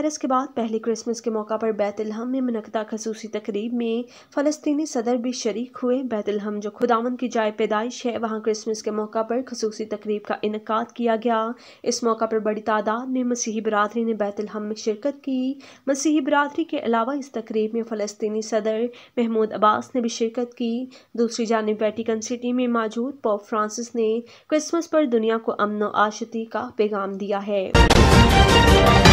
Virus के बाद पहले क्रिसमस के मौका पर बैतलहम में मुनक़दा ख़ुसूसी तकरीब में फ़लस्तीनी सदर भी शरीक हुए। बैतलहम जो खुदावंद की जाए पैदाइश है, वहाँ क्रिसमस के मौका पर ख़ुसूसी तकरीब का इनेकाद किया गया। इस मौका पर बड़ी तादाद में मसीही बिरादरी ने बैतलहम में शिरकत की। मसीही बिरादरी के अलावा इस तकरीब में फ़लस्तीनी सदर महमूद अब्बास ने भी शिरकत की। दूसरी जानिब वेटिकन सिटी में मौजूद पोप फ्रांसिस ने क्रिसमस पर दुनिया को अमन व आशती का पैगाम दिया है।